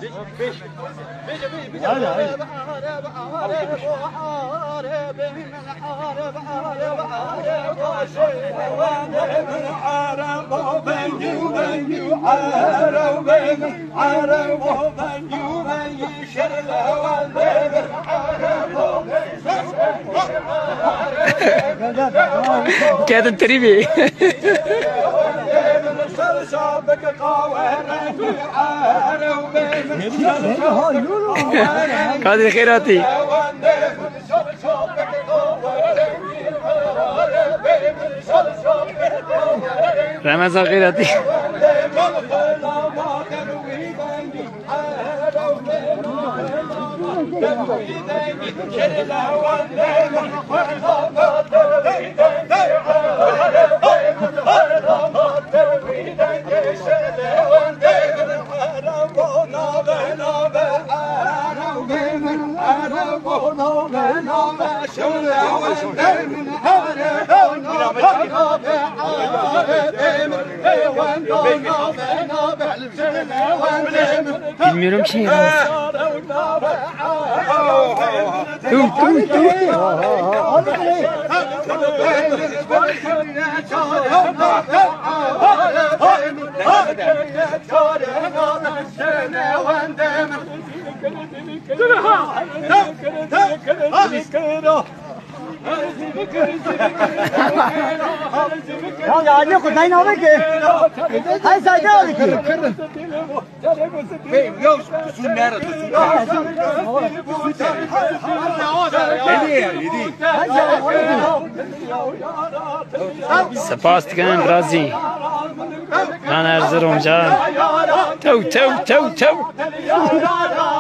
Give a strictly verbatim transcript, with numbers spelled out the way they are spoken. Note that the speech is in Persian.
كانت التريبي قادر خيراتي رمضان خيراتي bilmiyorum ki ya. Dur dur dur. يا علي خدين عليك هاي سايده عليك يوش سنارة سپاس کن رازی من ارزرم جان تو تو تو تو